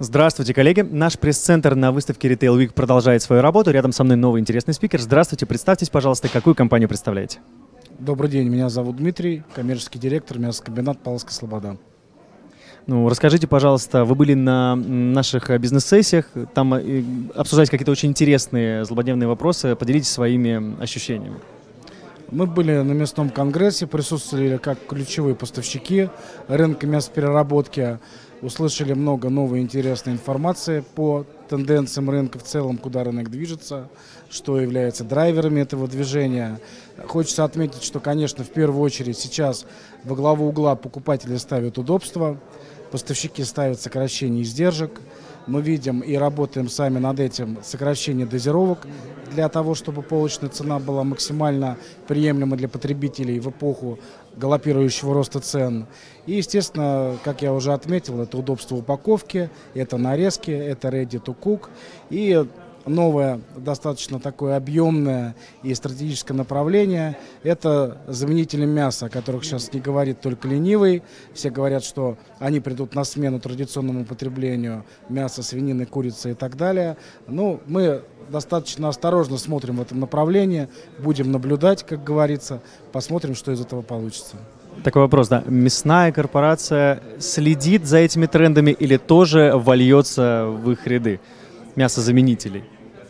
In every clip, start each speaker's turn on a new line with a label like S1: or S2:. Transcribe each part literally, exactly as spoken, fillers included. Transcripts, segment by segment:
S1: Здравствуйте, коллеги. Наш пресс-центр на выставке Retail Week продолжает свою работу. Рядом со мной новый интересный спикер. Здравствуйте, представьтесь, пожалуйста, какую компанию представляете?
S2: Добрый день, меня зовут Дмитрий, коммерческий директор мясокомбинат Павловская Слобода.
S1: Ну, расскажите, пожалуйста, вы были на наших бизнес-сессиях, там обсуждать какие-то очень интересные злободневные вопросы. Поделитесь своими ощущениями.
S2: Мы были на мясном конгрессе, присутствовали как ключевые поставщики рынка мясопереработки, услышали много новой интересной информации по тенденциям рынка в целом, куда рынок движется, что является драйверами этого движения. Хочется отметить, что, конечно, в первую очередь сейчас во главу угла покупатели ставят удобство, поставщики ставят сокращение издержек. Мы видим и работаем сами над этим сокращение дозировок для того, чтобы полочная цена была максимально приемлема для потребителей в эпоху галопирующего роста цен. И, естественно, как я уже отметил, это удобство упаковки, это нарезки, это ready to cook. И новое, достаточно такое объемное и стратегическое направление – это заменители мяса, о которых сейчас не говорит только ленивый. Все говорят, что они придут на смену традиционному потреблению мяса, свинины, курицы и так далее. Ну, мы достаточно осторожно смотрим в этом направлении, будем наблюдать, как говорится, посмотрим, что из этого получится.
S1: Такой вопрос, да. Мясная корпорация следит за этими трендами или тоже вольется в их ряды мясозаменителей?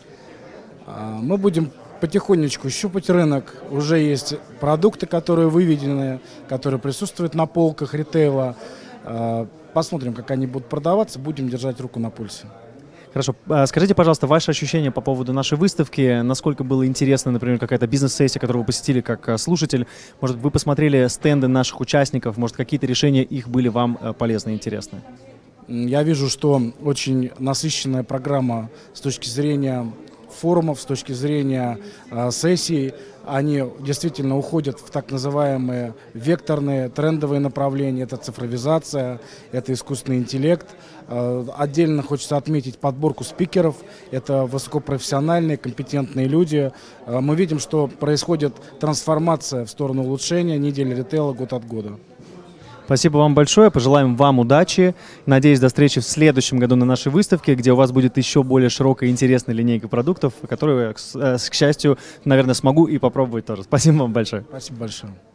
S2: Мы будем потихонечку щупать рынок. Уже есть продукты, которые выведены, которые присутствуют на полках ритейла. Посмотрим, как они будут продаваться, будем держать руку на пульсе.
S1: Хорошо. Скажите, пожалуйста, ваши ощущения по поводу нашей выставки. Насколько было интересно, например, какая-то бизнес-сессия, которую вы посетили как слушатель? Может, вы посмотрели стенды наших участников? Может, какие-то решения их были вам полезны и интересны?
S2: Я вижу, что очень насыщенная программа с точки зрения форумов, с точки зрения э, сессий. Они действительно уходят в так называемые векторные, трендовые направления. Это цифровизация, это искусственный интеллект. Э, отдельно хочется отметить подборку спикеров. Это высокопрофессиональные, компетентные люди. Э, мы видим, что происходит трансформация в сторону улучшения недели ритейла год от года.
S1: Спасибо вам большое, пожелаем вам удачи. Надеюсь, до встречи в следующем году на нашей выставке, где у вас будет еще более широкая и интересная линейка продуктов, которую я, к счастью, наверное, смогу и попробовать тоже. Спасибо вам большое.
S2: Спасибо большое.